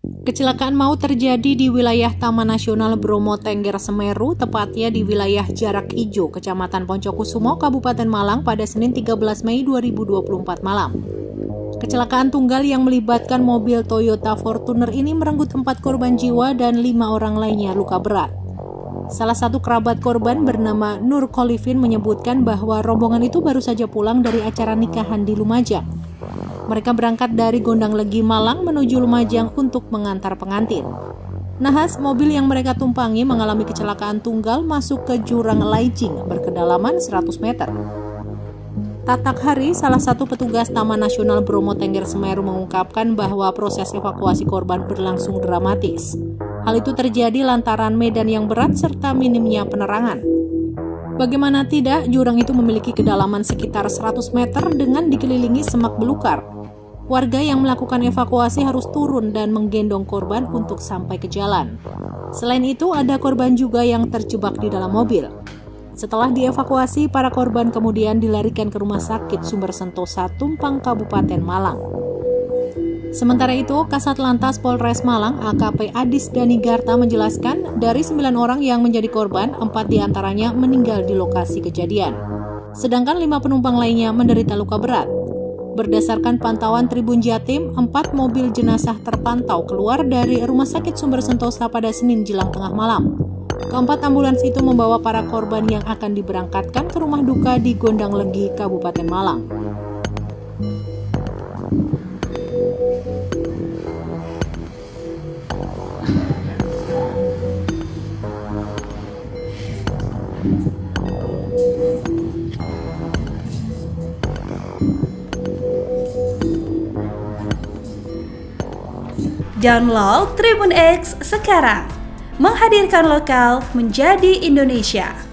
Kecelakaan maut terjadi di wilayah Taman Nasional Bromo Tengger Semeru, tepatnya di wilayah Jarak Ijo, Kecamatan Poncokusumo, Kabupaten Malang pada Senin 13 Mei 2024 malam. Kecelakaan tunggal yang melibatkan mobil Toyota Fortuner ini merenggut 4 korban jiwa dan 5 orang lainnya luka berat. Salah satu kerabat korban bernama Nur Kholifin menyebutkan bahwa rombongan itu baru saja pulang dari acara nikahan di Lumajang. Mereka berangkat dari Gondang Legi, Malang menuju Lumajang untuk mengantar pengantin. Nahas, mobil yang mereka tumpangi mengalami kecelakaan tunggal masuk ke jurang Laijing berkedalaman 100 meter. Tatak Hari, salah satu petugas Taman Nasional Bromo Tengger Semeru mengungkapkan bahwa proses evakuasi korban berlangsung dramatis. Hal itu terjadi lantaran medan yang berat serta minimnya penerangan. Bagaimana tidak, jurang itu memiliki kedalaman sekitar 100 meter dengan dikelilingi semak belukar. Warga yang melakukan evakuasi harus turun dan menggendong korban untuk sampai ke jalan. Selain itu, ada korban juga yang terjebak di dalam mobil. Setelah dievakuasi, para korban kemudian dilarikan ke Rumah Sakit Sumber Sentosa Tumpang, Kabupaten Malang. Sementara itu, Kasat Lantas Polres Malang AKP Adis Danigarta menjelaskan dari 9 orang yang menjadi korban, 4 diantaranya meninggal di lokasi kejadian. Sedangkan 5 penumpang lainnya menderita luka berat. Berdasarkan pantauan Tribun Jatim, 4 mobil jenazah terpantau keluar dari Rumah Sakit Sumber Sentosa pada Senin jelang tengah malam. Keempat ambulans itu membawa para korban yang akan diberangkatkan ke rumah duka di Gondang Legi, Kabupaten Malang. Download Tribun X sekarang, menghadirkan lokal menjadi Indonesia.